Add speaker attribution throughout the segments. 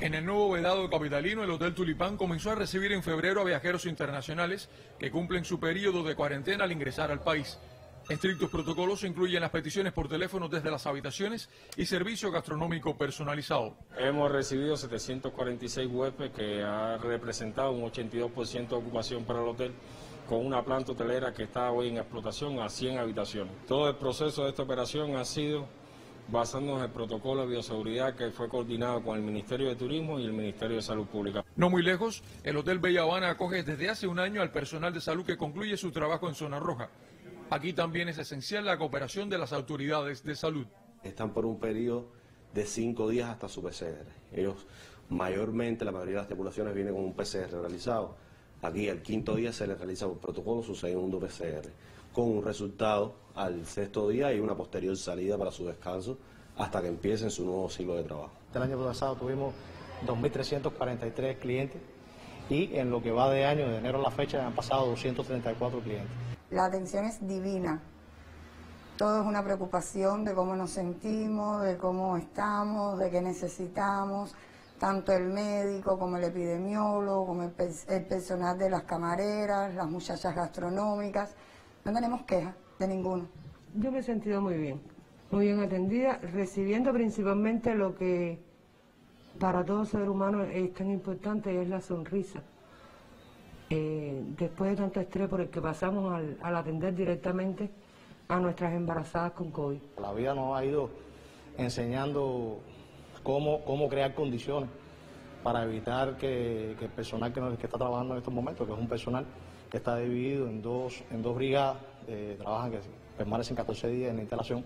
Speaker 1: En el nuevo vedado capitalino, el Hotel Tulipán comenzó a recibir en febrero a viajeros internacionales que cumplen su periodo de cuarentena al ingresar al país. Estrictos protocolos incluyen las peticiones por teléfono desde las habitaciones y servicio gastronómico personalizado.
Speaker 2: Hemos recibido 746 huéspedes, que ha representado un 82% de ocupación para el hotel, con una planta hotelera que está hoy en explotación a 100 habitaciones. Todo el proceso de esta operación ha sido basándonos en el protocolo de bioseguridad que fue coordinado con el Ministerio de Turismo y el Ministerio de Salud Pública.
Speaker 1: No muy lejos, el Hotel Bella Habana acoge desde hace un año al personal de salud que concluye su trabajo en zona roja. Aquí también es esencial la cooperación de las autoridades de salud.
Speaker 3: Están por un periodo de 5 días hasta su PCR. Ellos mayormente, la mayoría de las tripulaciones vienen con un PCR realizado. Aquí el 5.º día se les realiza por protocolo su segundo PCR, con un resultado al 6.º día y una posterior salida para su descanso hasta que empiecen su nuevo ciclo de trabajo.
Speaker 4: El año pasado tuvimos 2.343 clientes y en lo que va de año, de enero a la fecha, han pasado 234 clientes.
Speaker 5: La atención es divina. Todo es una preocupación de cómo nos sentimos, de cómo estamos, de qué necesitamos. Tanto el médico como el epidemiólogo, como el personal de las camareras, las muchachas gastronómicas. No tenemos quejas de ninguno.
Speaker 6: Yo me he sentido muy bien atendida, recibiendo principalmente lo que para todo ser humano es tan importante, es la sonrisa. Después de tanto estrés por el que pasamos al atender directamente a nuestras embarazadas con COVID.
Speaker 4: La vida nos ha ido enseñando cómo crear condiciones para evitar que el personal que está trabajando en estos momentos, que es un personal que está dividido en dos brigadas, trabajan, que permanecen 14 días en la instalación,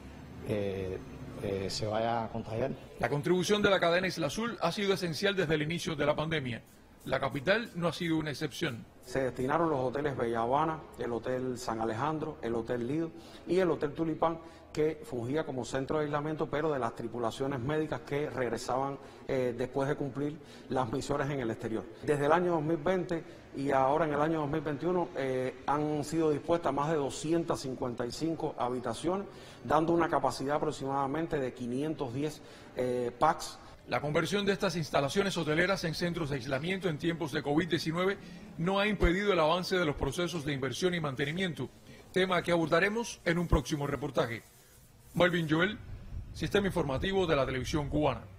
Speaker 4: se vaya a contagiar.
Speaker 1: La contribución de la cadena Isla Azul ha sido esencial desde el inicio de la pandemia. La capital no ha sido una excepción.
Speaker 7: Se destinaron los hoteles Bella Habana, el Hotel San Alejandro, el Hotel Lido y el Hotel Tulipán, que fungía como centro de aislamiento, pero de las tripulaciones médicas que regresaban después de cumplir las misiones en el exterior. Desde el año 2020 y ahora en el año 2021 han sido dispuestas más de 255 habitaciones, dando una capacidad aproximadamente de 510 PACs.
Speaker 1: La conversión de estas instalaciones hoteleras en centros de aislamiento en tiempos de COVID-19 no ha impedido el avance de los procesos de inversión y mantenimiento, tema que abordaremos en un próximo reportaje. Melvin Joel, Sistema Informativo de la Televisión Cubana.